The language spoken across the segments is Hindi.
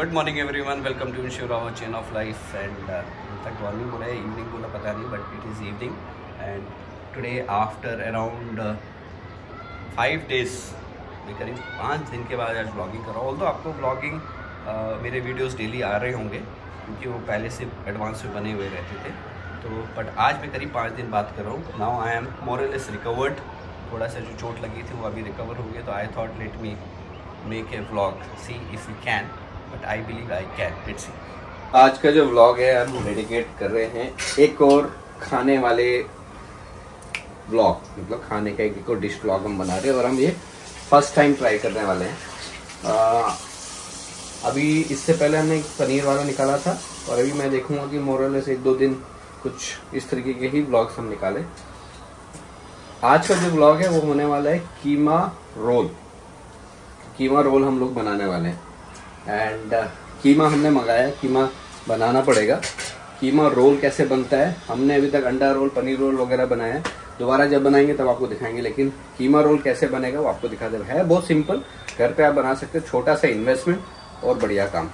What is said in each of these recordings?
Good morning everyone, welcome to Shivrao chain of life. And in fact morning बोला है, इवनिंग बोला पता नहीं, but it is evening. And today after around 5 days, मैं करीब 5 दिन के बाद आज व्लॉगिंग कर रहा हूँ। ऑल्दो आपको व्लॉगिंग मेरे वीडियोस डेली आ रहे होंगे क्योंकि वो पहले से एडवांस में बने हुए रहते थे, तो बट आज मैं करीब 5 दिन बात कर रहा हूँ। नाउ आई एम मोर और लेस रिकवर्ड। थोड़ा सा जो चोट लगी थी वो अभी रिकवर हो गई, तो I thought let me make a vlog, see if you can, but I believe I can. Let's see. आज का जो व्लॉग है हम डेडिकेट कर रहे हैं एक और खाने वाले व्लॉग, मतलब खाने का एक और डिश व्लॉग हम बना रहे हैं, और हम ये फर्स्ट टाइम ट्राई करने वाले हैं। अभी इससे पहले हमने एक पनीर वाला निकाला था, और अभी मैं देखूंगा कि मोरल से 1-2 दिन कुछ इस तरीके के ही व्लॉग्स हम निकालें। आज का जो व्लॉग है वो होने वाला है कीमा रोल। कीमा रोल हम लोग बनाने वाले हैं। एंड कीमा हमने मंगाया, कीमा बनाना पड़ेगा। कीमा रोल कैसे बनता है, हमने अभी तक अंडा रोल, पनीर रोल वगैरह बनाया है, दोबारा जब बनाएंगे तब आपको दिखाएंगे। लेकिन कीमा रोल कैसे बनेगा वो आपको दिखा देगा। है बहुत सिंपल, घर पे आप बना सकते हो, छोटा सा इन्वेस्टमेंट और बढ़िया काम।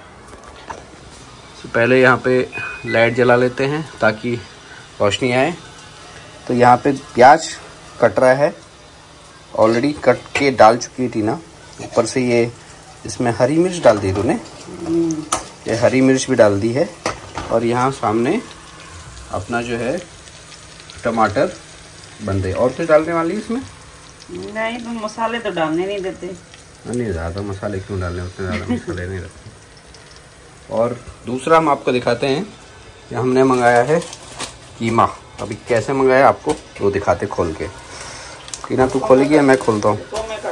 तो पहले यहाँ पे लाइट जला लेते हैं ताकि रोशनी आए। तो यहाँ पे प्याज कट रहा है, ऑलरेडी कट के डाल चुकी थी ना। ऊपर से ये इसमें हरी मिर्च डाल दी तूने, ये हरी मिर्च भी डाल दी है। और यहाँ सामने अपना जो है टमाटर बन रहे। और कुछ डालने वाली इसमें नहीं, तो मसाले तो डालने नहीं देते। नहीं, ज़्यादा मसाले क्यों डालने, उतने ज़्यादा मसाले नहीं रखते। और दूसरा हम आपको दिखाते हैं कि हमने मंगाया है कीमा। अभी कैसे मंगाया आपको वो दिखाते खोल के। कीना तू खोलेगी या मैं खोलता हूँ?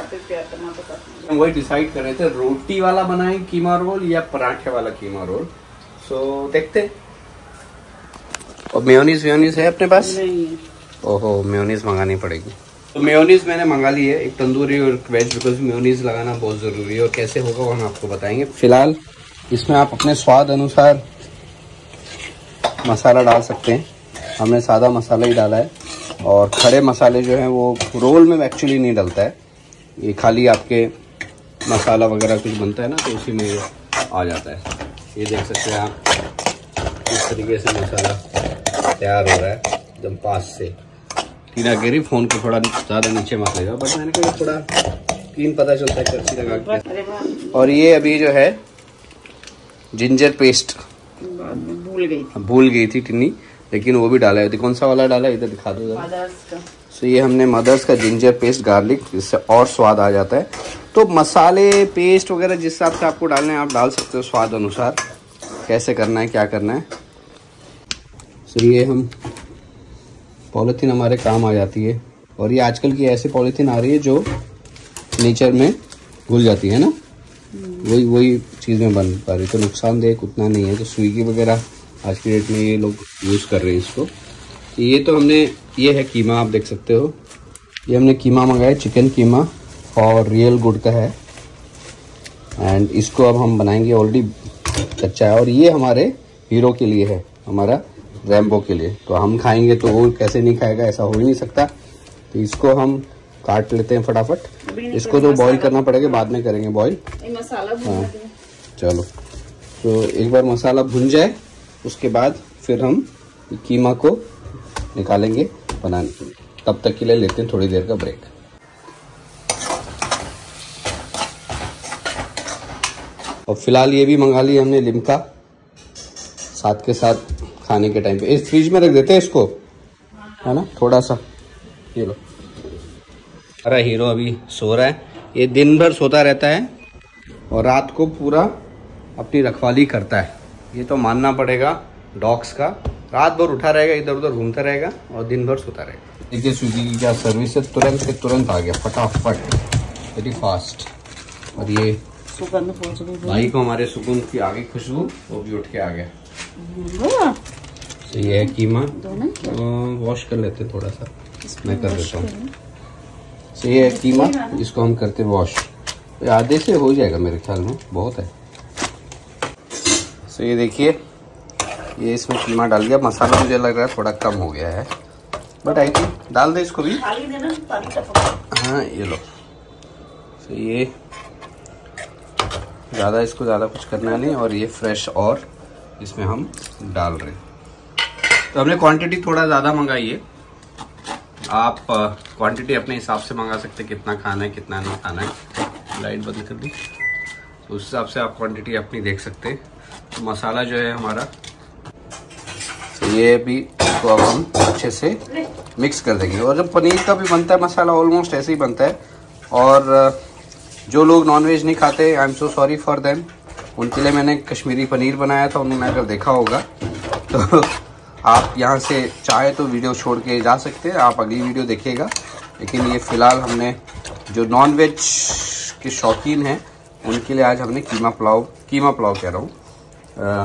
हम वही डिसाइड कर रहे थे, रोटी वाला बनाएं कीमा रोल या पराठे वाला कीमा रोल। सो देखते। और मेयोनीज है अपने पास? नहीं। ओहो, मेयोनीज मंगानी पड़ेगी। तो मेयोनीज मैंने मंगा ली है, एक तंदूरी और एक वेज, बिकॉज मेयोनीज लगाना बहुत ज़रूरी है। और कैसे होगा वो हम आपको बताएंगे। फिलहाल इसमें आप अपने स्वाद अनुसार मसाला डाल सकते हैं। हमने सादा मसाला ही डाला है, और खड़े मसाले जो हैं वो रोल में एक्चुअली नहीं डलता है। ये खाली आपके मसाला वगैरह कुछ बनता है ना, तो उसी में ये आ जाता है। ये देख सकते हैं आप, इस तरीके से मसाला तैयार हो रहा है एकदम पास से। टीना कह रही फोन को थोड़ा ज़्यादा नीचे मत लेगा, बट मैंने कहा थोड़ा क्लीन पता चलता है करछी लगा के। और ये अभी जो है जिंजर पेस्ट भूल गई थी टिन्नी, लेकिन वो भी डाला है। कौन सा वाला डाला है, इधर दिखा दो जरा। तो ये हमने मदर्स का जिंजर पेस्ट गार्लिक, जिससे और स्वाद आ जाता है। तो मसाले पेस्ट वगैरह जिस हिसाब से आपको डालना है आप डाल सकते हो स्वाद अनुसार, कैसे करना है क्या करना है। तो ये हम पॉलीथीन हमारे काम आ जाती है, और ये आजकल की ऐसी पॉलीथीन आ रही है जो नेचर में घुल जाती है ना, वही चीज़ में बन पा रही, तो नुकसानदेह उतना नहीं है। तो स्विगी वगैरह आज की डेट में ये लोग यूज़ कर रहे हैं इसको। तो ये तो हमने, ये है कीमा, आप देख सकते हो। ये हमने कीमा मंगाया, चिकन कीमा, और रियल गुड का है। एंड इसको अब हम बनाएंगे, ऑलरेडी कच्चा है। और ये हमारे हीरो के लिए है, हमारा रैम्बो के लिए। तो हम खाएंगे तो वो कैसे नहीं खाएगा, ऐसा हो ही नहीं सकता। तो इसको हम काट लेते हैं फटाफट। इसको तो बॉईल करना पड़ेगा, बाद में करेंगे बॉईल। हाँ चलो, तो एक बार मसाला भुन जाए उसके बाद फिर हम कीमा को निकालेंगे बनाने के लिए। तब तक के लिए लेते हैं थोड़ी देर का ब्रेक। और फिलहाल ये भी मंगा ली हमने लिम्का, साथ के साथ खाने के टाइम पे इस फ्रिज में रख देते हैं इसको, है ना, थोड़ा सा। ये लो, अरे हीरो अभी सो रहा है। ये दिन भर सोता रहता है और रात को पूरा अपनी रखवाली करता है। ये तो मानना पड़ेगा डॉग्स का। रात भर उठा रहेगा, इधर उधर घूमता रहेगा, और दिन भर सोता रहेगा। देखिए स्विगी की क्या सर्विस है, तुरंत के तुरंत आ गया, फटाफट, वेरी फास्ट। और ये भाई को हमारे सुकून की आ गई खुशबू, वो भी उठ के आ गया। तो ये है कीमा, वॉश कर लेते थोड़ा सा, मैं कर देता हूँ। तो ये है कीमा, इसको हम करते वॉश। आधे से हो जाएगा मेरे ख्याल में, बहुत है। तो ये देखिए, ये इसमें कीमा डाल दिया। मसाला मुझे लग रहा है थोड़ा कम हो गया है, बट आई थिंक डाल दे इसको भी। हाँ ये लो। तो ये ज़्यादा इसको ज़्यादा कुछ करना नहीं, और ये फ्रेश और इसमें हम डाल रहे हैं। तो हमने क्वांटिटी थोड़ा ज़्यादा मंगाई है, आप क्वांटिटी अपने हिसाब से मंगा सकते हैं, कितना खाना है कितना नहीं खाना है। लाइट बंद कर दी, तो उस हिसाब से आप क्वांटिटी अपनी देख सकते हैं। तो मसाला जो है हमारा, तो ये भी इसको अब हम अच्छे से मिक्स कर देंगे। और जब पनीर का भी बनता है मसाला ऑलमोस्ट ऐसे ही बनता है। और जो लोग नॉनवेज नहीं खाते, I am so sorry for them, उनके लिए मैंने कश्मीरी पनीर बनाया था, उन्होंने अगर देखा होगा तो आप यहाँ से चाहे तो वीडियो छोड़ के जा सकते हैं, आप अगली वीडियो देखिएगा। लेकिन ये फ़िलहाल हमने जो नॉनवेज के शौकीन हैं उनके लिए आज हमने कीमा पुलाव कह रहा हूँ,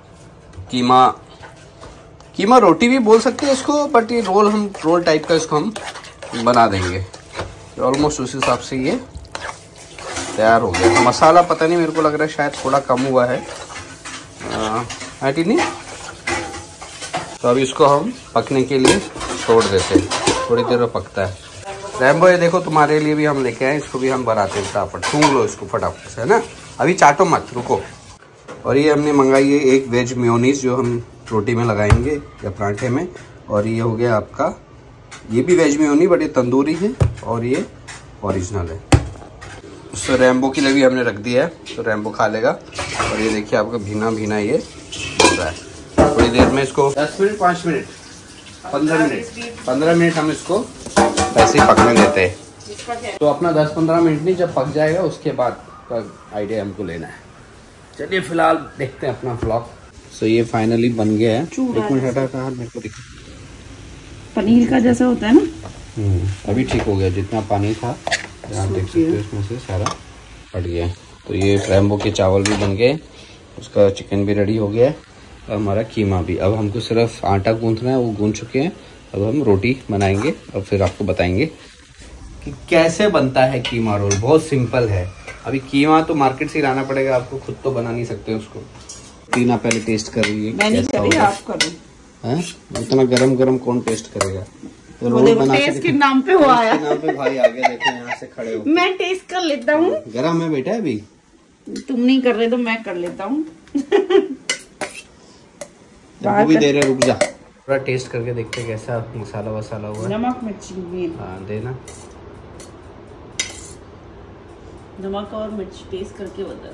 कीमा रोटी भी बोल सकते हैं इसको, बट ये रोल टाइप का इसको हम बना देंगे। तो ऑलमोस्ट उस हिसाब से ये तैयार हो गया। तो मसाला पता नहीं, मेरे को लग रहा है शायद थोड़ा कम हुआ है, नहीं। तो अब इसको हम पकने के लिए छोड़ देते हैं, थोड़ी देर में पकता है। रैम्बो, ये देखो तुम्हारे लिए भी हम लेके आए, इसको भी हम बनाते हैं फटाफट। सूंघ लो इसको फटाफट से, है ना, अभी चाटो मत, रुको। और ये हमने मंगाई है एक वेज मेयोनीज, जो हम रोटी में लगाएंगे या पराठे में। और ये हो गया आपका, ये भी वेज मेयोनी, बट ये तंदूरी है और ये ओरिजिनल है। उससे रैम्बो के लिए भी हमने रख दिया है, तो रैम्बो खा लेगा। और ये देखिए आपका भीना भीना ये बन रहा है। थोड़ी देर में इसको 10 मिनट 5 मिनट 15 मिनट हम इसको ऐसे ही पकने देते हैं। तो अपना 10-15 मिनट नहीं, जब पक जाएगा उसके बाद का आइडिया हमको लेना है। चलिए फिलहाल देखते हैं अपना व्लॉग। सो ये फाइनली बन गया है। एक मिनट हटा का, मेरे को दिखा, पनीर का जैसा होता है ना। अभी ठीक हो गया, जितना पानी था यहाँ देख सकते हो इसमें से सारा हट गया। तो ये रैम्बो के चावल भी बन गए, उसका चिकन भी रेडी हो गया है, हमारा कीमा भी। अब हमको सिर्फ आटा गूंथना है, वो गूंथ चुके हैं। अब हम रोटी बनाएंगे और फिर आपको बताएंगे कि कैसे बनता है कीमा रोल। बहुत सिंपल है। अभी कीमा तो मार्केट से ही लाना पड़ेगा आपको, खुद तो बना नहीं सकते उसको। टीना पहले टेस्ट कर रही है, आप करो। इतना गरम कौन टेस्ट करेगा? तो रोल बना टेस्ट के नाम पे हुआ है, नाम पे भाई आगे देखो, यहाँ से खड़े हो। मैं टेस्ट कर लेता हूँ। गरम है बेटा, अभी तुम नहीं कर रहे तो मैं कर लेता हूँ। भी दे रहे, रुक जा, थोड़ा टेस्ट करके देखते कैसा मसाला वसाला हुआ। नमक मिर्ची, हाँ देना, नमक और मिर्च टेस्ट करके बता,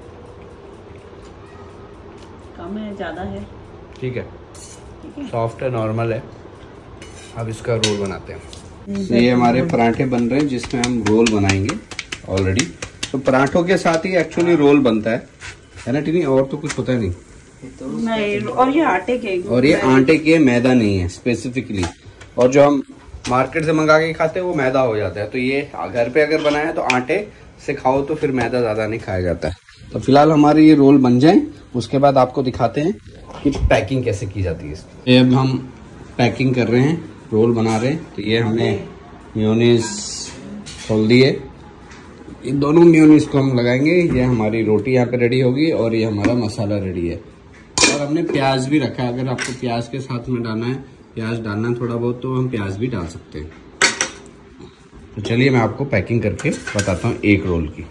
कम है ज्यादा है? ठीक है, सॉफ्ट है, नॉर्मल है। अब इसका रोल बनाते हैं। तो ये हमारे पराठे बन रहे हैं जिसमें हम रोल बनाएंगे ऑलरेडी। तो पराठों के साथ ही एक्चुअली रोल बनता है ना टीनी, और तो कुछ होता नहीं। नहीं, और ये आटे के मैदा नहीं है स्पेसिफिकली। और जो हम मार्केट से मंगा के खाते हैं वो मैदा हो जाता है। तो ये घर पे अगर बनाया तो आटे से खाओ तो फिर मैदा ज्यादा नहीं खाया जाता है। तो फिलहाल हमारे ये रोल बन जाए, उसके बाद आपको दिखाते हैं कि पैकिंग कैसे की जाती है। ये अब हम पैकिंग कर रहे हैं, रोल बना रहे हैं। तो ये हमने मेयोनीज खोल दी है, इन दोनों मेयोनीज को हम लगाएंगे। ये हमारी रोटी यहाँ पे रेडी होगी और ये हमारा मसाला रेडी है। और हमने प्याज भी रखा है, अगर आपको प्याज के साथ में डालना है, प्याज डालना है थोड़ा बहुत, तो हम प्याज भी डाल सकते हैं। तो चलिए मैं आपको पैकिंग करके बताता हूँ एक रोल की।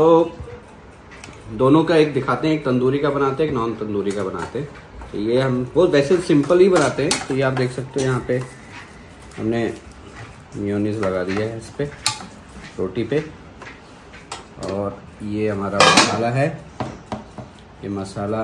दोनों का एक दिखाते हैं, एक तंदूरी का बनाते हैं, एक नॉन तंदूरी का बनाते हैं। तो ये हम बहुत वैसे सिंपल ही बनाते हैं। तो ये आप देख सकते हो, यहाँ पे हमने मेयोनीज लगा दिया है इस पे रोटी पे। और ये हमारा मसाला है, ये मसाला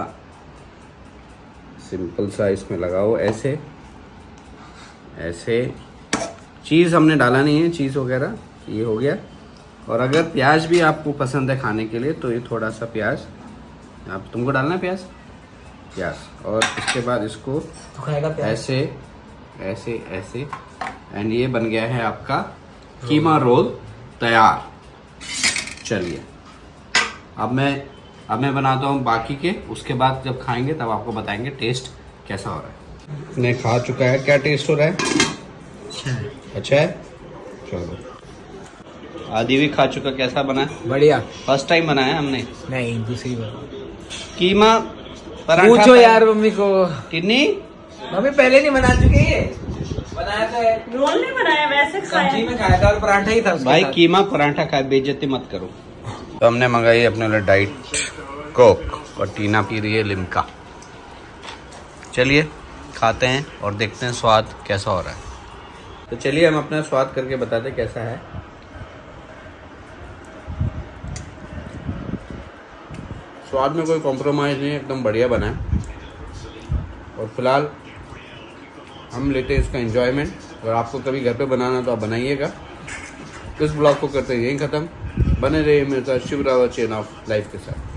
सिंपल सा इसमें लगाओ, ऐसे ऐसे। चीज़ हमने डाला नहीं है, चीज़ वगैरह, ये हो गया। और अगर प्याज भी आपको पसंद है खाने के लिए तो ये थोड़ा सा प्याज आप तुमको डालना है, प्याज। और इसके बाद इसको ऐसे ऐसे ऐसे, एंड ये बन गया है आपका कीमा रोल तैयार। चलिए अब मैं बनाता हूँ बाकी के, उसके बाद जब खाएंगे तब आपको बताएंगे टेस्ट कैसा हो रहा है। मैं खा चुका है, क्या टेस्ट हो रहा है? अच्छा है। चलो, आदि भी खा चुका, कैसा बना? बढ़िया। फर्स्ट टाइम बनाया हमने? नहीं, दूसरी बार। कीमा पराठा पूछो यार मम्मी को। कितनी? मम्मी पहले नहीं बना चुकी है, बनाया था। रोल नहीं बनाया, वैसे खाया, सब्जी में खाया था और पराठा ही था उसके भाई साथ। कीमा पराठा खाए, बेइज्जती मत करो। तो हमने मंगाई अपने लिए डाइट कोक और टीना पी रही है लिम्का। चलिए खाते हैं और देखते हैं स्वाद कैसा हो रहा है। तो चलिए हम अपना स्वाद करके बताते हैं कैसा है। स्वाद में कोई कॉम्प्रोमाइज़ नहीं, एकदम बढ़िया बना है। और फिलहाल हम लेते हैं इसका एंजॉयमेंट। अगर आपको कभी घर पे बनाना तो आप बनाइएगा। इस ब्लॉग को करते हैं यहीं ख़त्म। बने रहिए मेरे साथ Shiv Rawat chain of life के साथ।